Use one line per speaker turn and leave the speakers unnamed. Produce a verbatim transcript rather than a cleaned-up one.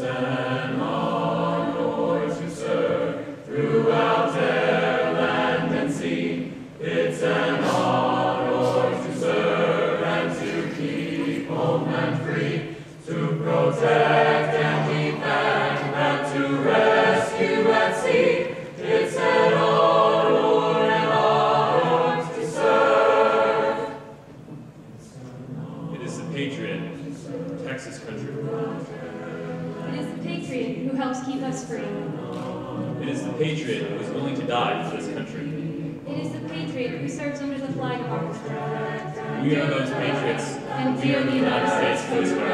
an honor to serve throughout air, land, and sea. It's an honor to serve and to keep home and free, to protect and defend and to rescue at sea. It's an honor and honor to serve.
It is the patriot, Texas country.
It is the patriot who helps keep us free.
It is the patriot who is willing to die for this country.
It is the patriot who serves under the flag of our country.
We are those patriots.
And
We are the United States Coast Guard.